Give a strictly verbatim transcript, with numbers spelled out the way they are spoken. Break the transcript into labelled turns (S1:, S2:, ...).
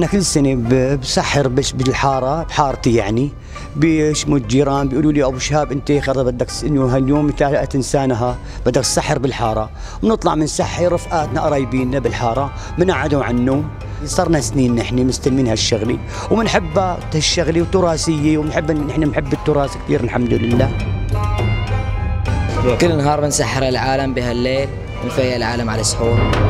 S1: احنا كل سنه بسحر بش بالحاره بحارتي يعني، بيشموا الجيران بيقولوا لي ابو شهاب انت خرب بدك انه هاليوم تنسانها بدك تسحر بالحاره، بنطلع بنسحر رفقاتنا قرايبينا بالحاره بنقعدوا على النوم. صرنا سنين نحن مستلمين هالشغله وبنحبها هالشغله وتراثيه وبنحب نحن بنحب التراث كثير الحمد لله.
S2: كل نهار بنسحر العالم بهالليل بنفيق العالم على السحور.